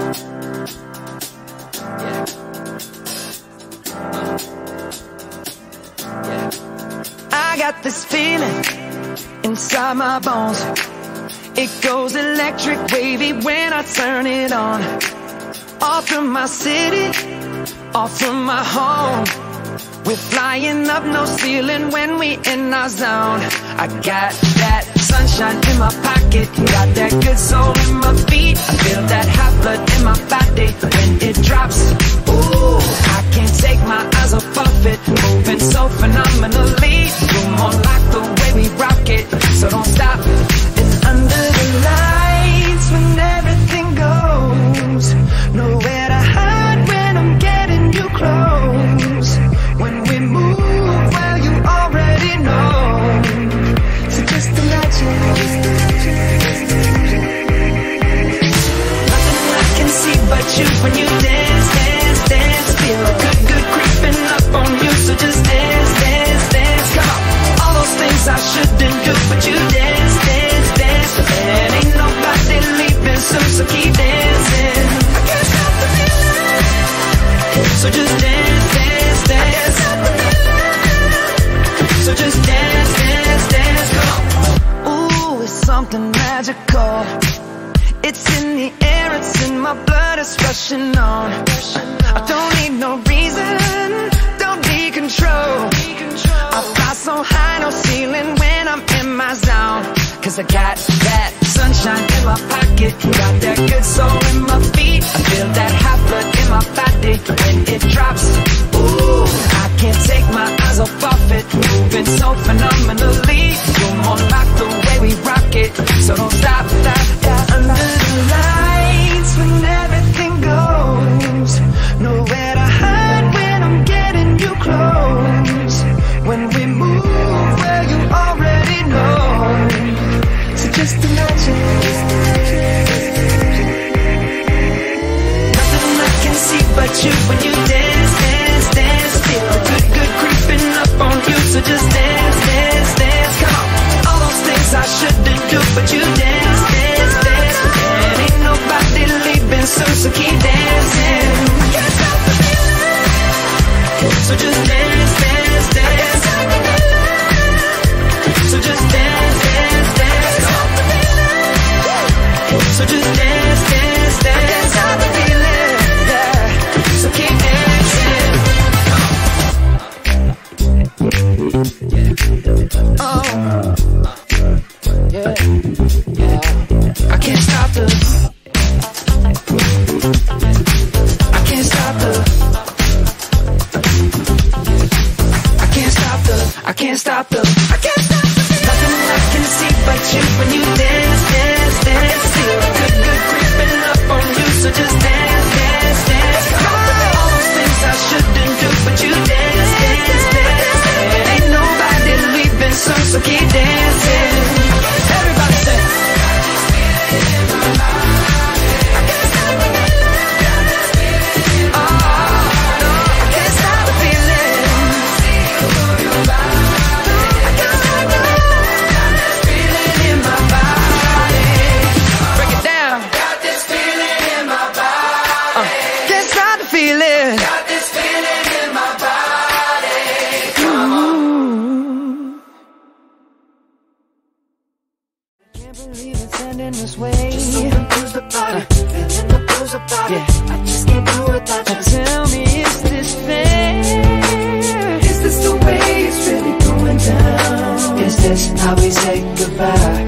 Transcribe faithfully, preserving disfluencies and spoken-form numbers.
I got this feeling inside my bones. It goes electric wavy when I turn it on. Off from my city, off from my home. We're flying up, no ceiling when we in our zone. I got that sunshine in my pocket, got that good soul in my feet. I feel that hot blood in my body when it drops. Ooh, I can't take my eyes off of it, moving so phenomenally. You're more like the way we rock it, so don't stop. And under the lights when everything goes, nowhere to hide when I'm getting you close. When we move, well, you already know. So just imagine. Nothing I can see but you when you dance, dance, dance. Feel good, good creeping up on you. So just dance, dance, dance. Come on. All those things I shouldn't do, but you dance, dance, dance. And ain't nobody leaving soon, so keep dancing. I can't stop the feeling. So just dance, dance, dance. So just dance, dance, dance. Come on. Ooh, it's something magical. It's in the air, it's in my blood, it's rushing on. I don't need no reason, don't need control. I fly so high, no ceiling when I'm in my zone. Cause I got that sunshine in my pocket, got that good soul in my feet. I feel that hot blood in my body when it drops. Ooh, I can't take my eyes off of it, moving so phenomenally. You're more like the way we rock it, so don't stop, stop, stop. Under the lights when everything goes, nowhere to hide when I'm getting you close. When we move, well, you already know. So just imagine. Nothing I can see but you when you dance, dance, dance. Feel good, good creeping up on you. So just dance, dance, dance. Come on. All those things I shouldn't do, but you dance, dance, dance. And ain't nobody leaving soon, so keep dancing. I can't stop the feeling. So just dance, dance, dance. So just dance, dance, dance. So just dance, dance, dance. I can't stop the feeling, yeah. So keep dancing. Oh, yeah, yeah. I can't stop the. I can't stop the. I can't stop the. I can't stop the. I can't stop the. Nothing I can see but you when you dance, dance, dance. Feel good, good creeping up on you. So just dance, dance, dance. All those things I shouldn't do, but you dance, dance, dance. And ain't nobody leaving soon, so keep dancing. Everybody say. This way. Just something proves the body, feeling the blues about it. I just can't do it without you. Tell me, is this fair? Is this the way it's really going down? Is this how we say goodbye?